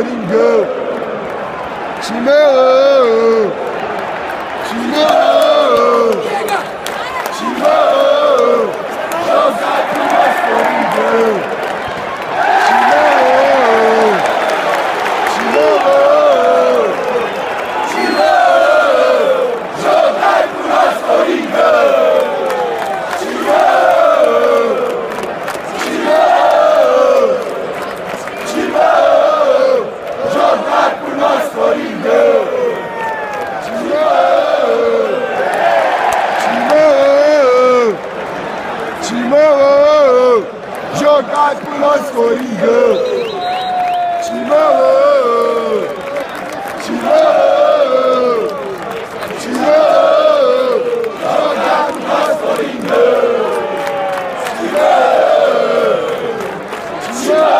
Coringão. Timão, Timão, Timão, joga pro nós, Coringão. Timão, Timão, Timão, joga pro nós, Coringão. Timão, jogai por nós, Coringão. Timão, Timão, Timão, jogai por nós, Coringão. Timão, Timão.